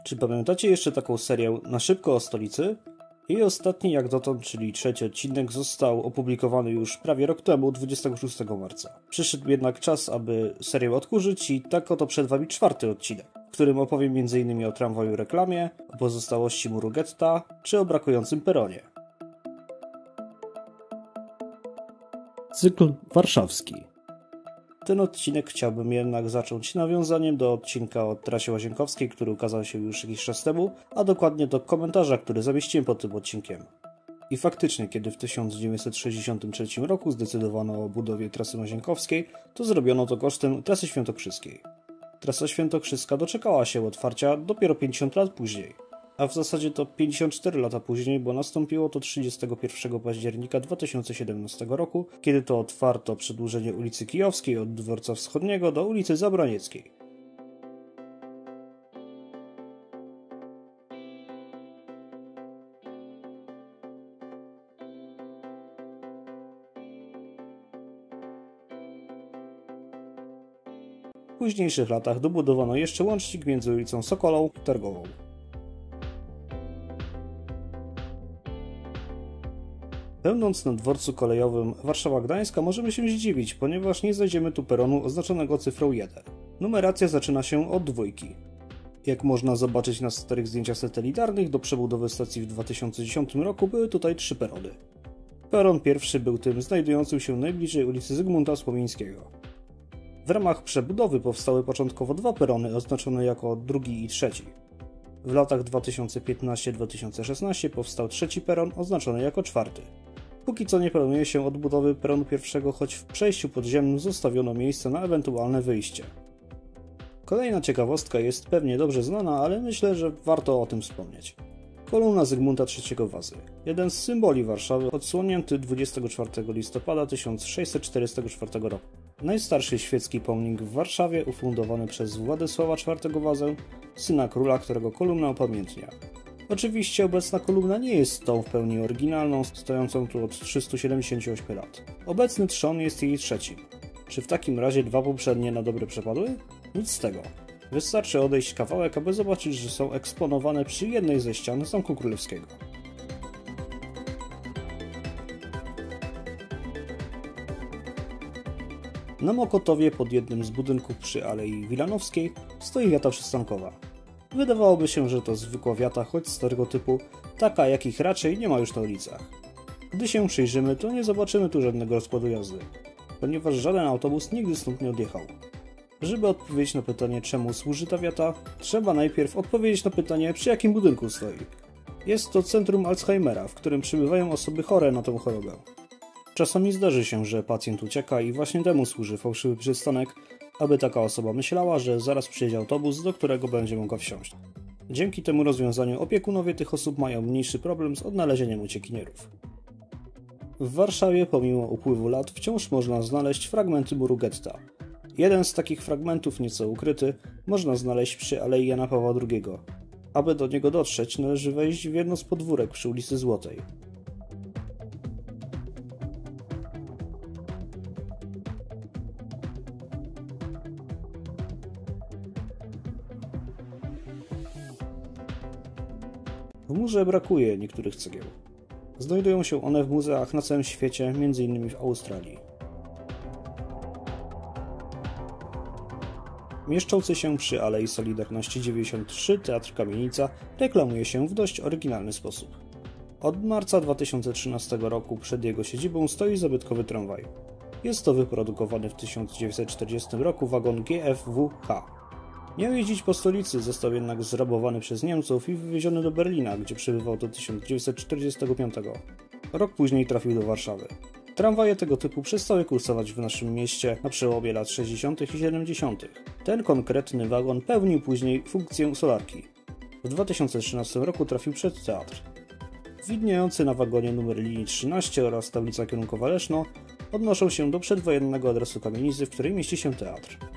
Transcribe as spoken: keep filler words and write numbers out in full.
Czy pamiętacie jeszcze taką serię Na szybko o stolicy? Jej ostatni jak dotąd, czyli trzeci odcinek, został opublikowany już prawie rok temu, dwudziestego szóstego marca. Przyszedł jednak czas, aby serię odkurzyć i tak oto przed wami czwarty odcinek, w którym opowiem między innymi o tramwaju reklamie, o pozostałości muru getta, czy o brakującym peronie. Cykl warszawski. Ten odcinek chciałbym jednak zacząć nawiązaniem do odcinka o trasie łazienkowskiej, który ukazał się już jakiś czas temu, a dokładnie do komentarza, który zamieściłem pod tym odcinkiem. I faktycznie, kiedy w tysiąc dziewięćset sześćdziesiątym trzecim roku zdecydowano o budowie trasy łazienkowskiej, to zrobiono to kosztem trasy świętokrzyskiej. Trasa świętokrzyska doczekała się otwarcia dopiero pięćdziesiąt lat później. A w zasadzie to pięćdziesiąt cztery lata później, bo nastąpiło to trzydziestego pierwszego października dwa tysiące siedemnastego roku, kiedy to otwarto przedłużenie ulicy Kijowskiej od Dworca Wschodniego do ulicy Zabranieckiej. W późniejszych latach dobudowano jeszcze łącznik między ulicą Sokolą i Targową. Będąc na dworcu kolejowym Warszawa-Gdańska możemy się zdziwić, ponieważ nie znajdziemy tu peronu oznaczonego cyfrą jeden. Numeracja zaczyna się od dwójki. Jak można zobaczyć na starych zdjęciach satelitarnych, do przebudowy stacji w dwa tysiące dziesiątym roku były tutaj trzy perony. Peron pierwszy był tym znajdującym się najbliżej ulicy Zygmunta Słowińskiego. W ramach przebudowy powstały początkowo dwa perony oznaczone jako drugi i trzeci. W latach dwa tysiące piętnastym do dwa tysiące szesnastego powstał trzeci peron oznaczony jako czwarty. Póki co nie planuje się odbudowy peronu pierwszego, choć w przejściu podziemnym zostawiono miejsce na ewentualne wyjście. Kolejna ciekawostka jest pewnie dobrze znana, ale myślę, że warto o tym wspomnieć. Kolumna Zygmunta trzeciego Wazy. Jeden z symboli Warszawy, odsłonięty dwudziestego czwartego listopada tysiąc sześćset czterdziestego czwartego roku. Najstarszy świecki pomnik w Warszawie, ufundowany przez Władysława czwartego Wazę, syna króla, którego kolumna upamiętnia. Oczywiście obecna kolumna nie jest tą w pełni oryginalną, stojącą tu od trzystu siedemdziesięciu ośmiu lat. Obecny trzon jest jej trzecim. Czy w takim razie dwa poprzednie na dobre przepadły? Nic z tego. Wystarczy odejść kawałek, aby zobaczyć, że są eksponowane przy jednej ze ścian Zamku Królewskiego. Na Mokotowie, pod jednym z budynków przy Alei Wilanowskiej, stoi wiata przystankowa. Wydawałoby się, że to zwykła wiata, choć starego typu, taka jakich raczej nie ma już na ulicach. Gdy się przyjrzymy, to nie zobaczymy tu żadnego rozkładu jazdy, ponieważ żaden autobus nigdy stąd nie odjechał. Żeby odpowiedzieć na pytanie, czemu służy ta wiata, trzeba najpierw odpowiedzieć na pytanie, przy jakim budynku stoi. Jest to centrum Alzheimera, w którym przybywają osoby chore na tę chorobę. Czasami zdarzy się, że pacjent ucieka i właśnie temu służy fałszywy przystanek, aby taka osoba myślała, że zaraz przyjedzie autobus, do którego będzie mogła wsiąść. Dzięki temu rozwiązaniu opiekunowie tych osób mają mniejszy problem z odnalezieniem uciekinierów. W Warszawie pomimo upływu lat wciąż można znaleźć fragmenty muru getta. Jeden z takich fragmentów, nieco ukryty, można znaleźć przy Alei Jana Pawła drugiego. Aby do niego dotrzeć, należy wejść w jedno z podwórek przy ulicy Złotej. W murze brakuje niektórych cegieł. Znajdują się one w muzeach na całym świecie, między innymi w Australii. Mieszczący się przy Alei Solidarności dziewięćdziesiąt trzy Teatr Kamienica reklamuje się w dość oryginalny sposób. Od marca dwa tysiące trzynastego roku przed jego siedzibą stoi zabytkowy tramwaj. Jest to wyprodukowany w tysiąc dziewięćset czterdziestym roku wagon G F W H. Miał jeździć po stolicy, został jednak zrabowany przez Niemców i wywieziony do Berlina, gdzie przebywał do tysiąc dziewięćset czterdziestego piątego. Rok później trafił do Warszawy. Tramwaje tego typu przestały kursować w naszym mieście na przełomie lat sześćdziesiątych i siedemdziesiątych. Ten konkretny wagon pełnił później funkcję solarki. W dwa tysiące trzynastym roku trafił przed teatr. Widniejący na wagonie numer linii trzynaście oraz tablica kierunkowa Leszno odnoszą się do przedwojennego adresu kamienicy, w której mieści się teatr.